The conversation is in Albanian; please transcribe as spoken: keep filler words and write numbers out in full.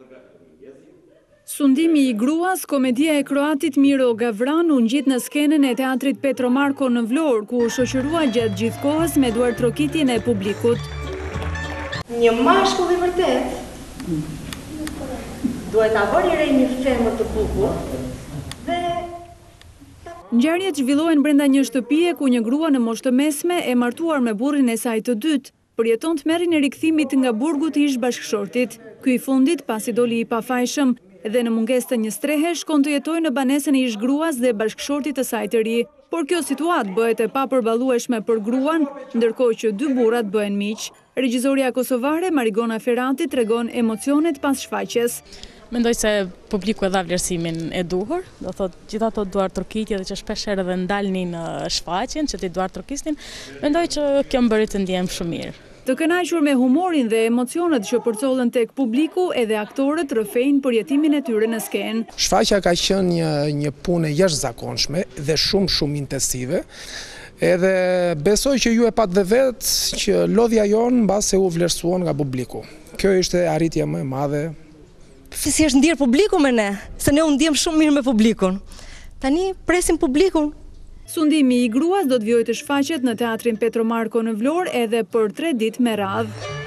Sundimi i gruas, komedia e kroatit Miro Gavran u ngjit në skenën e teatrit Petro Marko në Vlorë, ku u shoqërua gjatë gjithë kohës me duar trokitjen e publikut. Një mashkull i vërtet duhet ta vëri re një femër të bukur dhe ngjarjet zhvillohen brenda një shtëpie ku një grua në moshë të mesme e martuar me burrin e saj të dytë përjeton tmerrin e rikthimit nga burgu të ish bashkëshortit. Ky i fundit, pasi doli i pafajshëm dhe në mungesë të një strehe, shkon të jetojë në banesën e ish gruas dhe bashkëshortit të saj të ri. Por kjo situatë bëhet e papërballueshme për gruan, ndërkohë që dy burrat bëhen miq. Regjizoria kosovare Marigona Ferrati tregon emocionet pas shfaqjes. Mendoj se publiku e dha vlerësimin e duhur, do thot gjithë ato duar trokitje dhe që shpesh herë edhe ndalnin në shfaqjen, që ti duar trokisnin, mendoj që kjo më bëri të ndihem shumë mirë. Të kënaqur me humorin dhe emocionet që përcollën tek publiku, edhe aktorët rrëfejnë përjetimin e tyre në skenë. Shfaqja ka qenë një, një punë jashtëzakonshme dhe shumë shumë intensive. Edhe besoj që ju e pat dhe vetë që lodhja jonë mbase u vlerësuan nga publiku. Kjo ishte arritja më e madhe. Si është ndjerë publiku me ne, se ne u ndjem shumë mirë me publikun. Tani presim publikun. Sundimi i gruas do të vijojë të shfaqet në teatrin Petro Marko në Vlorë edhe për tre ditë me radhë.